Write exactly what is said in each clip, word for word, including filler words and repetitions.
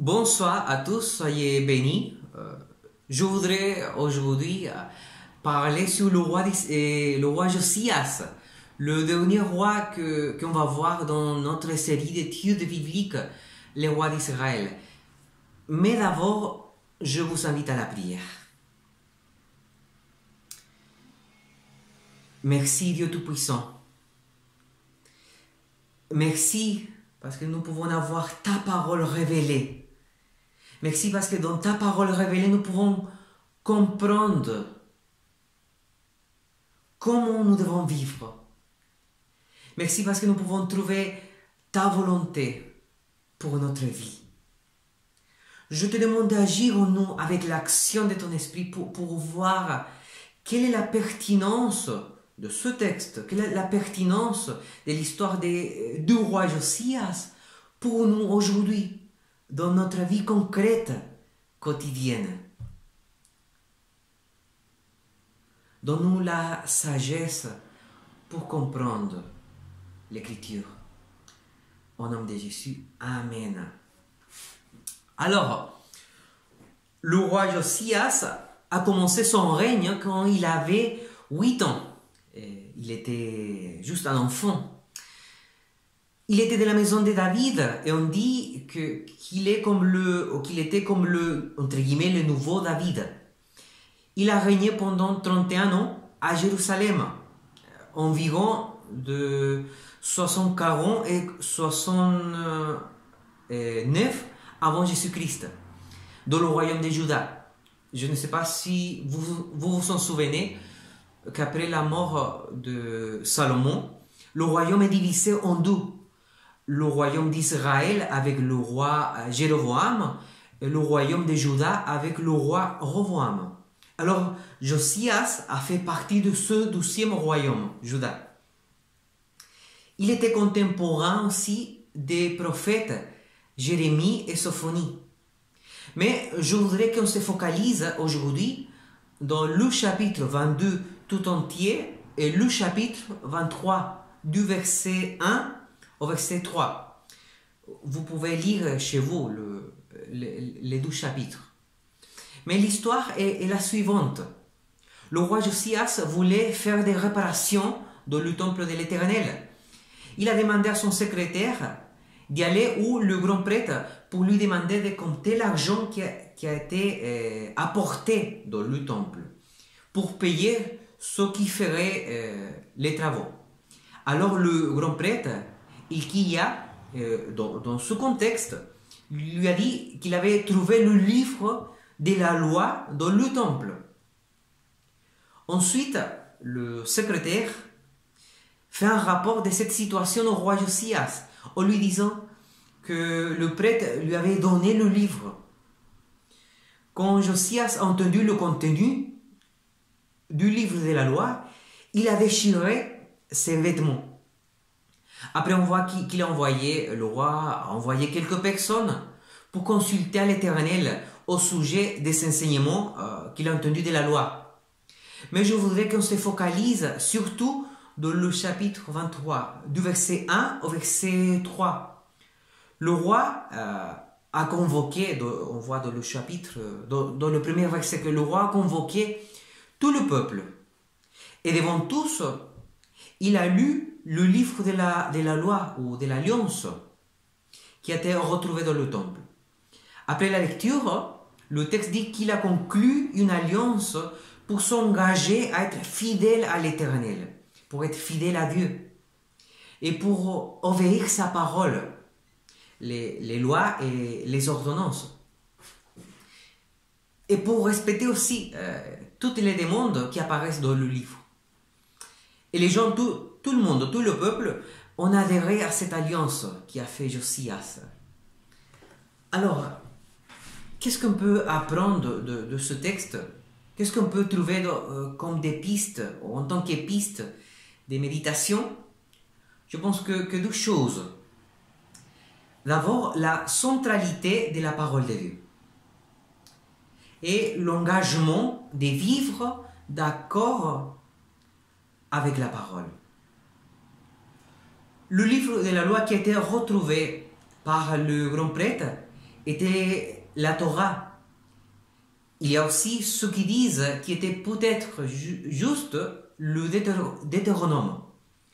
Bonsoir à tous, soyez bénis. Euh, je voudrais aujourd'hui euh, parler sur le roi, euh, le roi Josias, le dernier roi que qu'on va voir dans notre série d'études bibliques, les rois d'Israël. Mais d'abord, je vous invite à la prière. Merci Dieu Tout-Puissant. Merci parce que nous pouvons avoir ta parole révélée. Merci parce que dans ta parole révélée, nous pouvons comprendre comment nous devons vivre. Merci parce que nous pouvons trouver ta volonté pour notre vie. Je te demande d'agir en nous avec l'action de ton esprit pour, pour voir quelle est la pertinence de ce texte, quelle est la pertinence de l'histoire du roi Josias pour nous aujourd'hui, dans notre vie concrète, quotidienne. Donne-nous la sagesse pour comprendre l'Écriture. Au nom de Jésus, Amen. Alors, le roi Josias a commencé son règne quand il avait huit ans. Et il était juste un enfant. Il était de la maison de David et on dit que, qu'il, est comme le, qu'il était comme le, entre guillemets, le nouveau David. Il a régné pendant trente et un ans à Jérusalem, environ de soixante-quatre ans et soixante-neuf avant Jésus-Christ, dans le royaume de Juda. Je ne sais pas si vous vous, vous en souvenez qu'après la mort de Salomon, le royaume est divisé en deux. Le royaume d'Israël avec le roi Jéroboam et le royaume de Juda avec le roi Roboam. Alors, Josias a fait partie de ce douzième royaume, Juda. Il était contemporain aussi des prophètes Jérémie et Sophonie. Mais je voudrais qu'on se focalise aujourd'hui dans le chapitre vingt-deux tout entier et le chapitre vingt-trois du verset un au verset trois. Vous pouvez lire chez vous le, le, les deux chapitres. Mais l'histoire est, est la suivante. Le roi Josias voulait faire des réparations dans le temple de l'Éternel. Il a demandé à son secrétaire d'y aller où le grand prêtre pour lui demander de compter l'argent qui a, qui a été euh, apporté dans le temple pour payer ceux qui feraient euh, les travaux. Alors le grand prêtre, Hilkiah, euh, dans, dans ce contexte, lui a dit qu'il avait trouvé le livre de la loi dans le temple. Ensuite, le secrétaire fait un rapport de cette situation au roi Josias, en lui disant que le prêtre lui avait donné le livre. Quand Josias a entendu le contenu du livre de la loi, il a déchiré ses vêtements. Après, on voit qu'il a envoyé, le roi a envoyé quelques personnes pour consulter à l'Éternel au sujet des enseignements euh, qu'il a entendus de la loi. Mais je voudrais qu'on se focalise surtout dans le chapitre vingt-trois, du verset un au verset trois. Le roi euh, a convoqué, on voit dans le chapitre, dans, dans le premier verset, que le roi a convoqué tout le peuple. Et devant tous, il a lu le livre de la, de la loi ou de l'alliance qui a été retrouvé dans le temple. Après la lecture, le texte dit qu'il a conclu une alliance pour s'engager à être fidèle à l'Éternel, pour être fidèle à Dieu et pour obéir sa parole, les, les lois et les ordonnances. Et pour respecter aussi euh, toutes les demandes qui apparaissent dans le livre. Et les gens, tout, tout le monde, tout le peuple, ont adhéré à cette alliance qui a fait Josias. Alors, qu'est-ce qu'on peut apprendre de, de ce texte? Qu'est-ce qu'on peut trouver de, euh, comme des pistes, en tant que pistes, des méditations? Je pense que, que deux choses. D'abord, la centralité de la parole de Dieu. Et l'engagement de vivre d'accord avec la parole. Le livre de la loi qui a été retrouvé par le grand prêtre était la Torah. Il y a aussi ceux qui disent qu'il était peut-être ju juste le Deutéronome.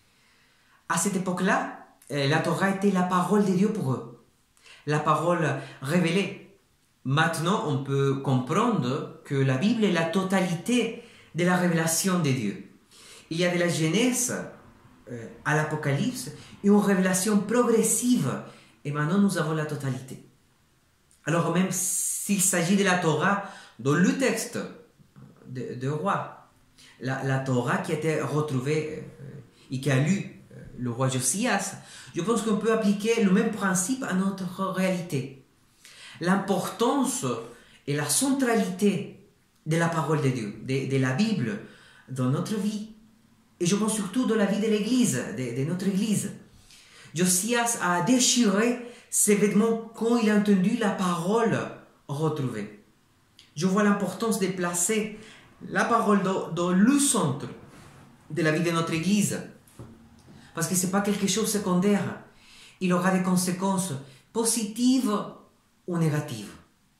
À cette époque-là, la Torah était la parole de Dieu pour eux, la parole révélée. Maintenant, on peut comprendre que la Bible est la totalité de la révélation de Dieu. Il y a de la Genèse euh, à l'Apocalypse une révélation progressive, et maintenant nous avons la totalité. Alors même s'il s'agit de la Torah dans le texte de, de roi, la, la Torah qui a été retrouvée euh, et qui a lu euh, le roi Josias, je pense qu'on peut appliquer le même principe à notre réalité. L'importance et la centralité de la parole de Dieu, de, de la Bible dans notre vie. Et je pense surtout dans la vie de l'Église, de, de notre Église. Josias a déchiré ses vêtements quand il a entendu la parole retrouvée. Je vois l'importance de placer la parole dans, dans le centre de la vie de notre Église. Parce que ce n'est pas quelque chose de secondaire. Il aura des conséquences positives ou négatives.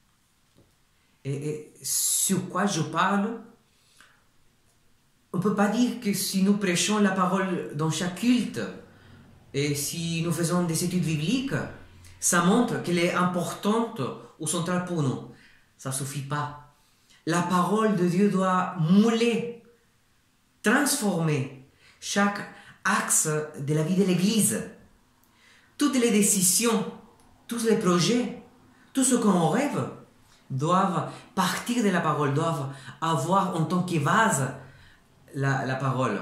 Et, et sur quoi je parle? On ne peut pas dire que si nous prêchons la parole dans chaque culte et si nous faisons des études bibliques, ça montre qu'elle est importante ou centrale pour nous. Ça ne suffit pas. La parole de Dieu doit mouler, transformer chaque axe de la vie de l'Église. Toutes les décisions, tous les projets, tout ce qu'on rêve doivent partir de la parole, doivent avoir en tant que vase la, la parole.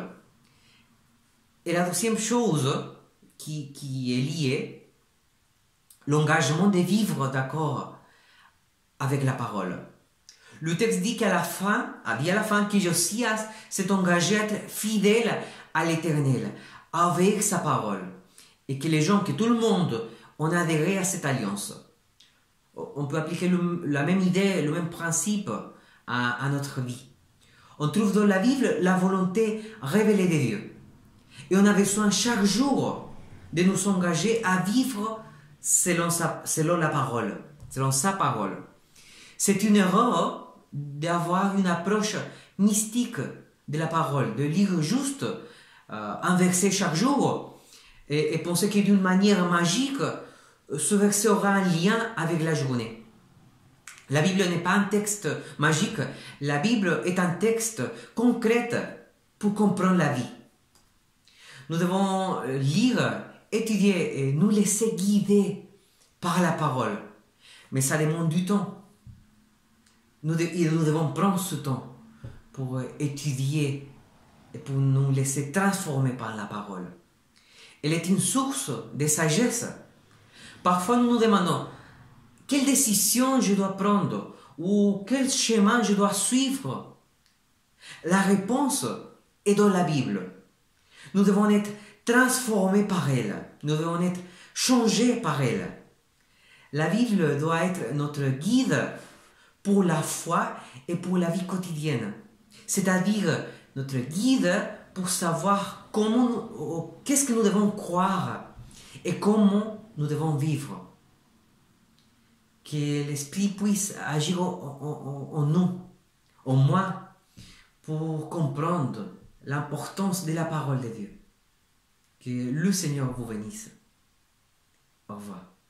Et la deuxième chose qui, qui est liée, l'engagement de vivre d'accord avec la parole. Le texte dit qu'à la fin, a dit à la fin que Josias s'est engagé à être fidèle à l'Éternel, avec sa parole. Et que les gens, que tout le monde, ont adhéré à cette alliance. On peut appliquer le, la même idée, le même principe à, à notre vie. On trouve dans la Bible la volonté révélée de Dieu. Et on a besoin chaque jour de nous engager à vivre selon, sa, selon la parole, selon sa parole. C'est une erreur d'avoir une approche mystique de la parole, de lire juste euh, un verset chaque jour et, et penser que d'une manière magique, ce verset aura un lien avec la journée. La Bible n'est pas un texte magique, la Bible est un texte concret pour comprendre la vie. Nous devons lire, étudier et nous laisser guider par la parole. Mais ça demande du temps. Nous, de, nous devons prendre ce temps pour étudier et pour nous laisser transformer par la parole. Elle est une source de sagesse. Parfois, nous nous demandons quelle décision je dois prendre ou quel chemin je dois suivre. La réponse est dans la Bible. Nous devons être transformés par elle. Nous devons être changés par elle. La Bible doit être notre guide pour la foi et pour la vie quotidienne. C'est-à-dire notre guide pour savoir comment, qu'est-ce que nous devons croire et comment nous devons vivre. Que l'Esprit puisse agir en, en, en nous, en moi, pour comprendre l'importance de la parole de Dieu. Que le Seigneur vous bénisse. Au revoir.